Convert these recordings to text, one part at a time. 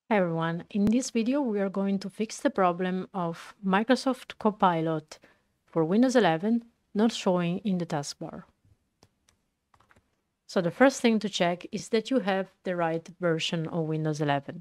Hi everyone, in this video we are going to fix the problem of Microsoft Copilot for Windows 11 not showing in the taskbar. So the first thing to check is that you have the right version of Windows 11.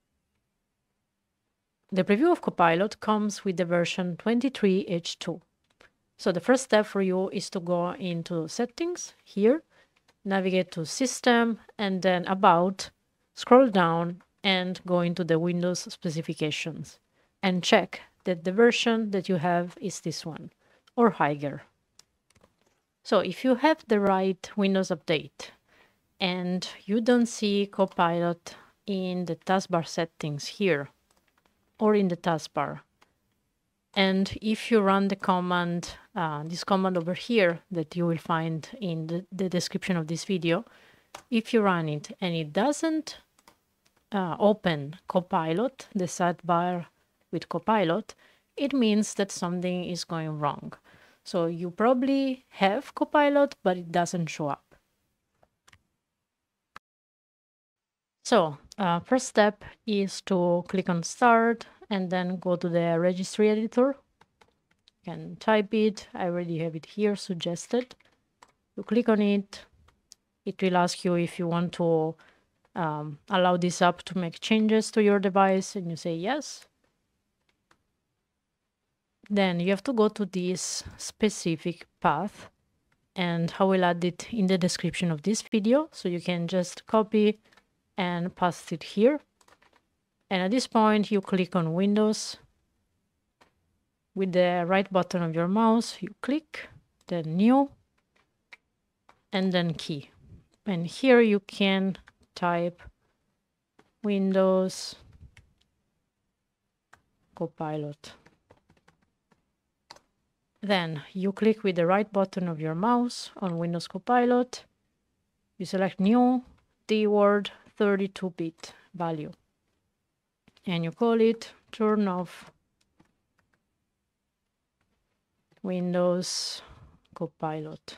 The preview of Copilot comes with the version 23H2. So the first step for you is to go into Settings here, navigate to System and then About, scroll down and go into the Windows specifications and check that the version that you have is this one or higher. So if you have the right Windows update and you don't see Copilot in the taskbar settings here or in the taskbar, and if you run the command, this command over here that you will find in the description of this video, if you run it and it doesn't open Copilot, the sidebar with Copilot, it means that something is going wrong. So you probably have Copilot, but it doesn't show up. So first step is to click on Start and then go to the Registry Editor. You can type it. I already have it here suggested. You click on it. It will ask you if you want to allow this app to make changes to your device, and you say yes. Then you have to go to this specific path, and I will add it in the description of this video, so you can just copy and paste it here. And at this point, you click on Windows. With the right button of your mouse, you click, then New, and then Key. And here you can type Windows Copilot. Then you click with the right button of your mouse on Windows Copilot. You select New, dword 32-bit value. And you call it Turn off Windows Copilot.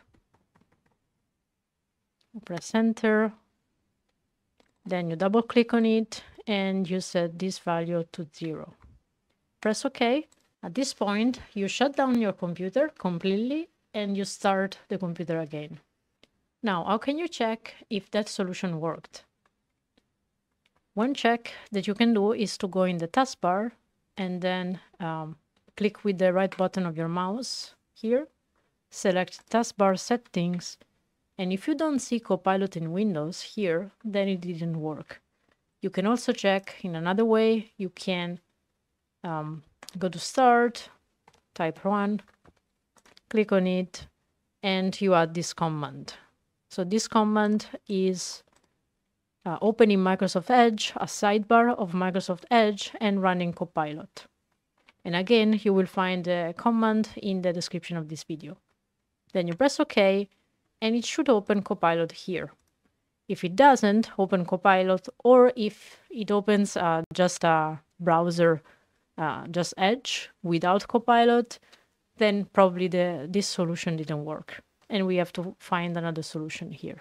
Press Enter. Then you double click on it and you set this value to 0. Press OK. At this point, you shut down your computer completely and you start the computer again. Now, how can you check if that solution worked? One check that you can do is to go in the taskbar and then click with the right button of your mouse here, select taskbar settings, and if you don't see Copilot in Windows here, then it didn't work. You can also check in another way. You can go to Start, type Run, click on it, and you add this command. So this command is opening Microsoft Edge, a sidebar of Microsoft Edge, and running Copilot. And again, you will find the command in the description of this video. Then you press OK, and it should open Copilot here. If it doesn't open Copilot, or if it opens just a browser, just Edge without Copilot, then probably this solution didn't work. And we have to find another solution here.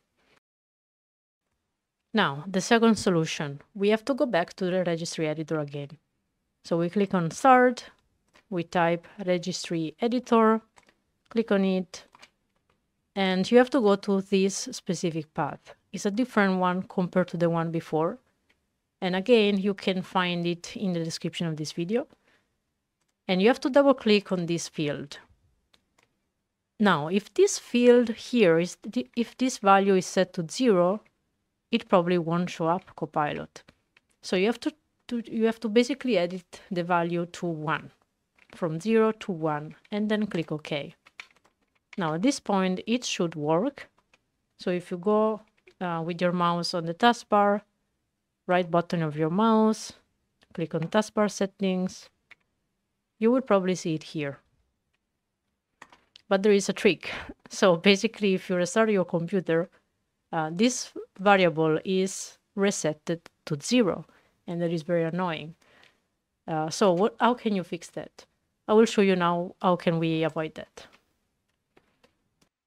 Now, the second solution, we have to go back to the Registry Editor again. So we click on Start, we type Registry Editor, click on it, and you have to go to this specific path. It's a different one compared to the one before. And again, you can find it in the description of this video. And you have to double click on this field. Now, if this field here if this value is set to 0, it probably won't show up Copilot. So you have to basically edit the value to 1, from 0 to 1, and then click OK. Now at this point, it should work. So if you go with your mouse on the taskbar, right button of your mouse, click on taskbar settings, you will probably see it here. But there is a trick. So basically, if you restart your computer, this variable is resetted to 0, and that is very annoying. How can you fix that? I will show you now how can we avoid that.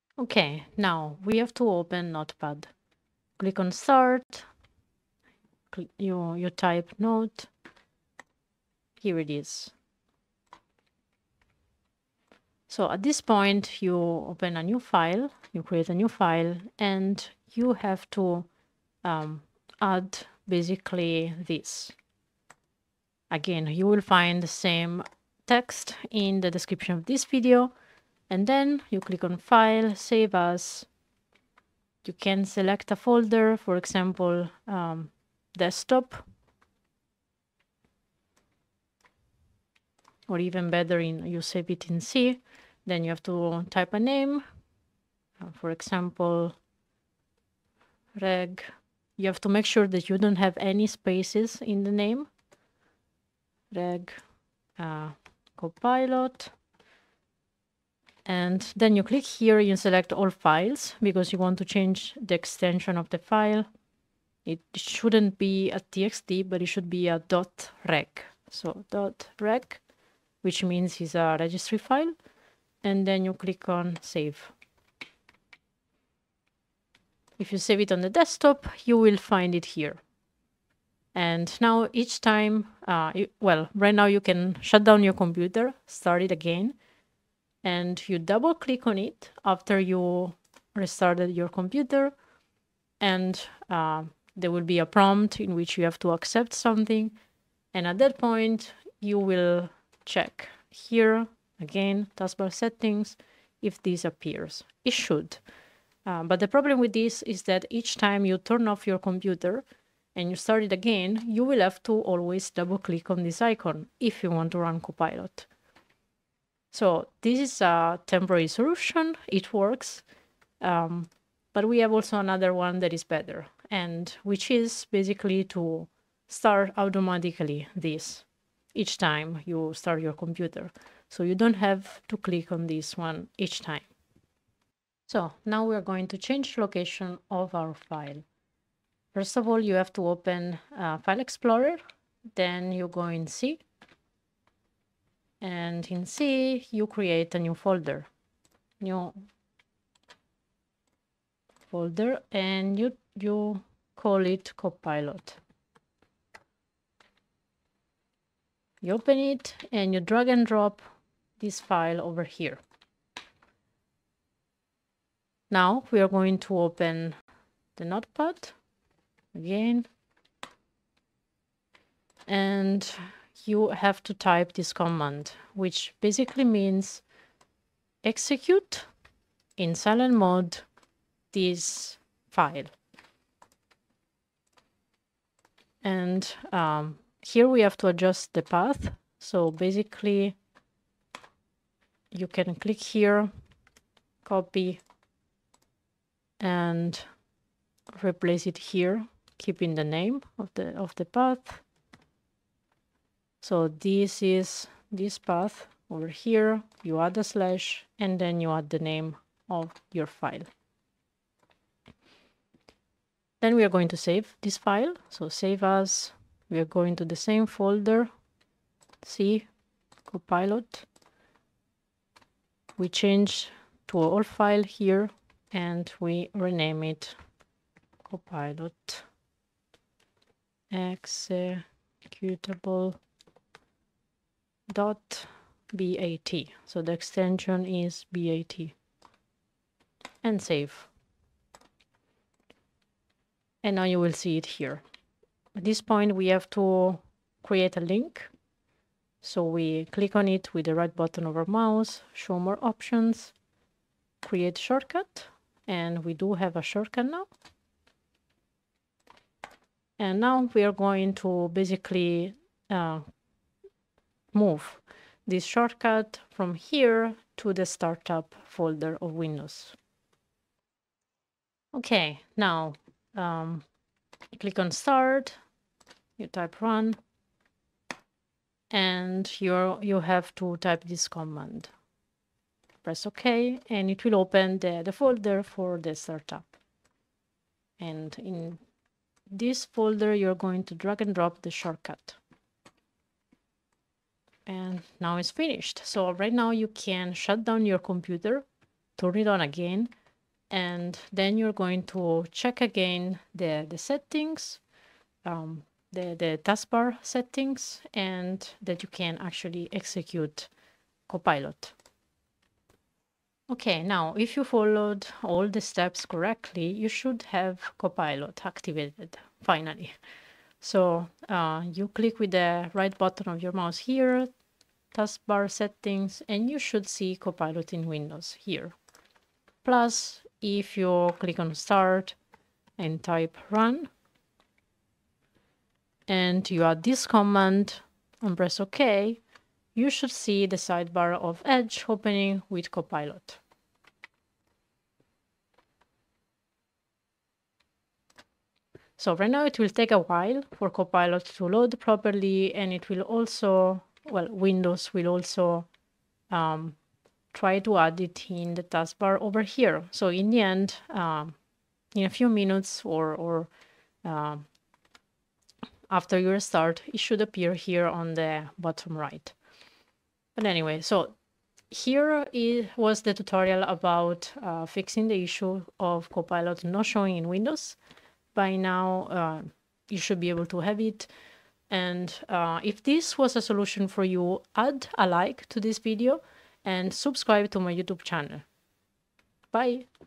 Okay, now we have to open Notepad. Click on Start, you type note. Here it is. So at this point, you open a new file, you create a new file, and you have to add basically this. Again, you will find the same text in the description of this video, and then you click on File, Save As. You can select a folder, for example, desktop, or even better, you save it in C. Then you have to type a name, for example, reg. You have to make sure that you don't have any spaces in the name. Reg Copilot. And then you click here, you select all files because you want to change the extension of the file. It shouldn't be a txt, but it should be a .reg. So .reg, which means it's a registry file. And then you click on Save. If you save it on the desktop, you will find it here. And now each time, right now you can shut down your computer, start it again, and you double click on it after you restarted your computer, and there will be a prompt in which you have to accept something. And at that point, you will check here, again, taskbar settings, if this appears. It should. But the problem with this is that each time you turn off your computer and you start it again, you will have to always double click on this icon if you want to run Copilot. So this is a temporary solution. It works. But we have also another one that is better, and which is basically to start automatically this each time you start your computer. So you don't have to click on this one each time. So now we're going to change location of our file. First of all, you have to open File Explorer. Then you go in C. And in C, you create a new folder. New folder, and you call it Copilot. You open it and you drag and drop this file over here. Now we are going to open the notepad again, and you have to type this command, which basically means execute in silent mode this file. And here we have to adjust the path. So basically you can click here, copy, and replace it here, keeping the name of the path. So this is this path over here. You add a slash, and then you add the name of your file. Then we are going to save this file. So save as. We are going to the same folder, C, Copilot. We change to all file here, and we rename it CopilotExecutable.bat. So the extension is BAT. And save. And now you will see it here. At this point, we have to create a link. So we click on it with the right button of our mouse, show more options, create shortcut, and we do have a shortcut now. And now we are going to basically move this shortcut from here to the startup folder of Windows. Okay, now click on Start. You type run, and you have to type this command. Press OK, and it will open the folder for the startup. And in this folder, you're going to drag and drop the shortcut. And now it's finished. So right now you can shut down your computer, turn it on again, and then you're going to check again the settings. the taskbar settings and that you can actually execute Copilot. Okay, now if you followed all the steps correctly, you should have Copilot activated finally. So you click with the right button of your mouse here, taskbar settings, and you should see Copilot in Windows here. Plus, if you click on Start and type Run, and you add this command and press OK, you should see the sidebar of Edge opening with Copilot. So right now it will take a while for Copilot to load properly, and it will also, well, Windows will also try to add it in the taskbar over here. So in the end, in a few minutes or after your start, it should appear here on the bottom right. But anyway, so here was the tutorial about fixing the issue of Copilot not showing in Windows. By now, you should be able to have it. And if this was a solution for you, add a like to this video and subscribe to my YouTube channel. Bye.